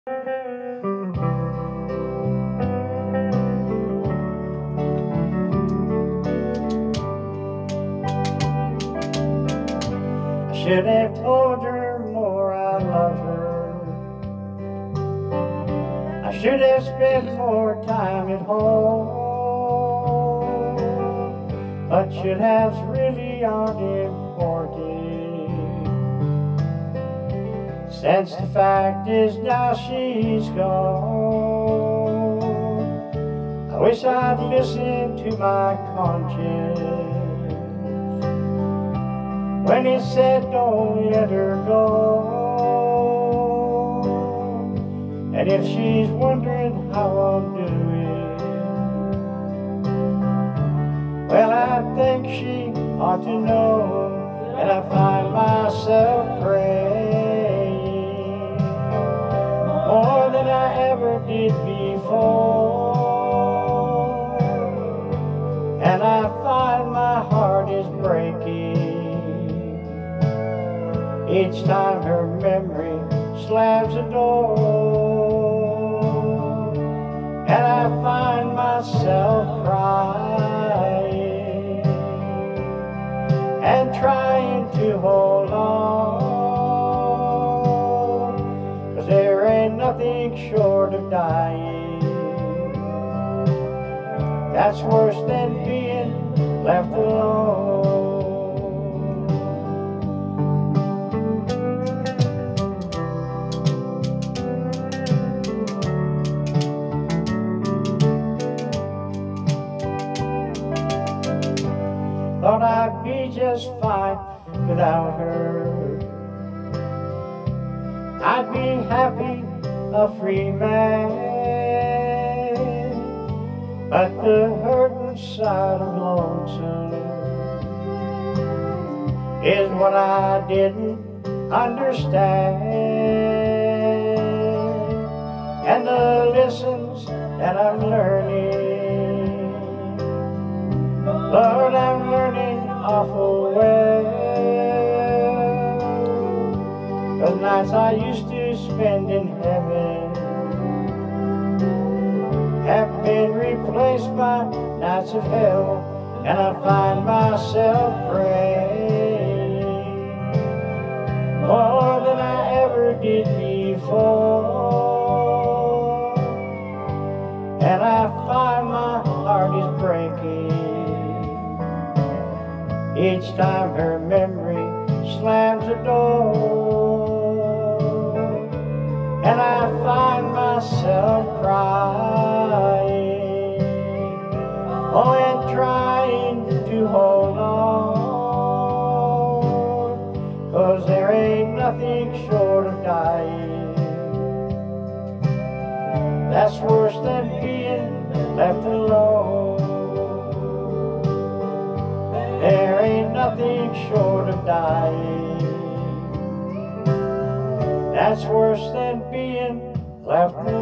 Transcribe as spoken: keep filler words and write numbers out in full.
Should have told her more I loved her. I should have spent more time at home, but should have really aren't important, since the fact is now she's gone. I wish I'd listened to my conscience when he said don't let her go. And if she's wondering how I'm doing, well, I think she ought to know that I find myself praying more than I ever did before, and I find my heart is breaking each time her memory slams the door, and I find myself crying and trying to hold on, 'cause there ain't nothing short of dying that's worse than being left alone. Thought I'd be just fine without her. I'd be happy, a free man, but the hurt inside of lonesome is what I didn't understand, and the lessons that I'm learning, Lord, I'm learning awful well. Those nights I used to spend in heaven have been replaced by nights of hell, and I find myself praying more than I ever did before, and I find my heart is breaking each time her memory slams the door, and I find myself crying, oh, and trying to hold on, 'cause there ain't nothing short of dying that's worse than being left alone. There ain't nothing short of dying that's worse than being left alone.